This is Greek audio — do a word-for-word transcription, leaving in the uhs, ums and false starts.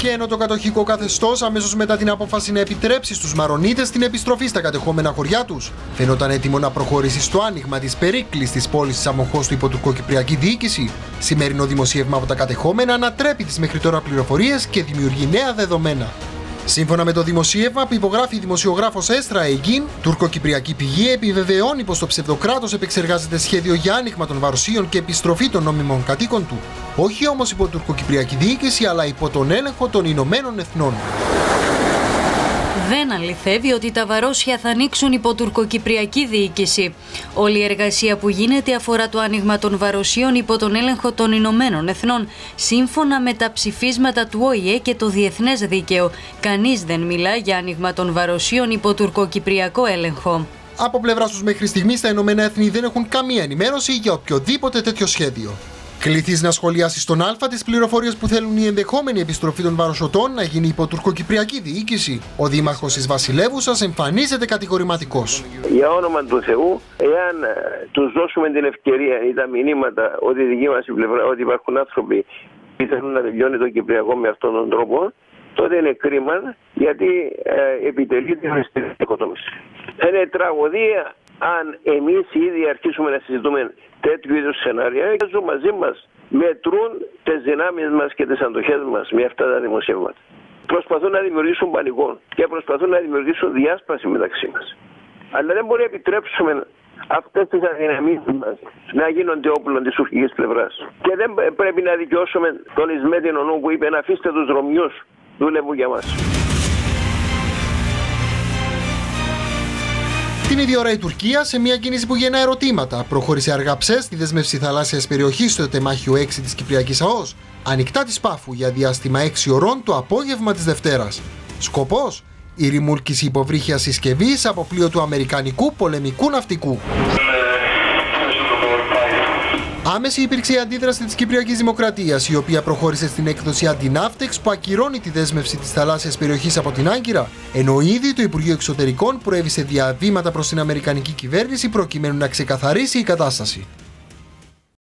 Και ενώ το κατοχικό καθεστώς αμέσως μετά την απόφαση να επιτρέψει στους Μαρονίτες την επιστροφή στα κατεχόμενα χωριά τους, φαινόταν έτοιμο να προχωρήσει στο άνοιγμα της περίκλειστης της πόλης της Αμοχώς του υποτουρκοκυπριακή διοίκηση, σημερινό δημοσίευμα από τα κατεχόμενα ανατρέπει τις μέχρι τώρα πληροφορίες και δημιουργεί νέα δεδομένα. Σύμφωνα με το δημοσίευμα που υπογράφει η δημοσιογράφος Έστρα Αιγίν, τουρκοκυπριακή πηγή επιβεβαιώνει πως το ψευδοκράτος επεξεργάζεται σχέδιο για άνοιγμα των βαροσίων και επιστροφή των νόμιμων κατοίκων του. Όχι όμως υπό τουρκοκυπριακή διοίκηση, αλλά υπό τον έλεγχο των Ηνωμένων Εθνών. Δεν αληθεύει ότι τα βαρόσια θα ανοίξουν υπό τουρκοκυπριακή διοίκηση. Όλη η εργασία που γίνεται αφορά το άνοιγμα των βαροσίων υπό τον έλεγχο των Ηνωμένων Εθνών, σύμφωνα με τα ψηφίσματα του Ο Η Ε και το διεθνές δίκαιο. Κανείς δεν μιλά για άνοιγμα των βαροσίων υπό τουρκοκυπριακό έλεγχο. Από πλευράς τους μέχρι στιγμής τα Ηνωμένα Έθνη δεν έχουν καμία ενημέρωση για οποιοδήποτε τέτοιο σχέδιο. Κληθείς να σχολιάσει στον Α τις πληροφορίες που θέλουν η ενδεχόμενη επιστροφή των βαροσωτών να γίνει υπό τουρκοκυπριακή διοίκηση. Ο δήμαρχος της Βασιλεύουσας εμφανίζεται κατηγορηματικός. Για όνομα του Θεού, εάν τους δώσουμε την ευκαιρία ή τα μηνύματα ότι δική μας η πλευρά, ότι υπάρχουν άνθρωποι που θέλουν να τελειώνει το Κυπριακό με αυτόν τον τρόπο, τότε είναι κρίμα, γιατί ε, επιτελεί την αριστερή οικοδόμηση. Είναι τραγωδία αν εμείς ήδη αρχίσουμε να συζητούμε τέτοιου είδους σενάρια και μαζί μας μετρούν τις δυνάμεις μας και τις αντοχές μας με αυτά τα δημοσιεύματα. Προσπαθούν να δημιουργήσουν πανικό και προσπαθούν να δημιουργήσουν διάσπαση μεταξύ μας. Αλλά δεν μπορεί να επιτρέψουμε αυτές τις αδυναμίες μας να γίνονται όπλων της τουρκικής πλευράς. Και δεν πρέπει να δικαιώσουμε τον Ισμέτινο νου που είπε να αφήστε τους Ρωμιούς, δούλευουν για μας. Την ίδια ώρα η Τουρκία, σε μια κίνηση που γεννά ερωτήματα, προχώρησε αργά ψες στη δέσμευση θαλάσσιας περιοχής στο τεμάχιο έξι της Κυπριακής ΑΟΣ, ανοιχτά της Πάφου για διάστημα έξι ωρών το απόγευμα της Δευτέρας. Σκοπός: η ρημούλκηση υποβρύχιας συσκευής από πλοίο του Αμερικανικού πολεμικού ναυτικού. Άμεση υπήρξε η αντίδραση της Κυπριακής Δημοκρατίας, η οποία προχώρησε στην έκδοση αντιναύτεξ που ακυρώνει τη δέσμευση της θαλάσσιας περιοχής από την Άγκυρα, ενώ ήδη το Υπουργείο Εξωτερικών προέβησε διαβήματα προς την Αμερικανική κυβέρνηση προκειμένου να ξεκαθαρίσει η κατάσταση.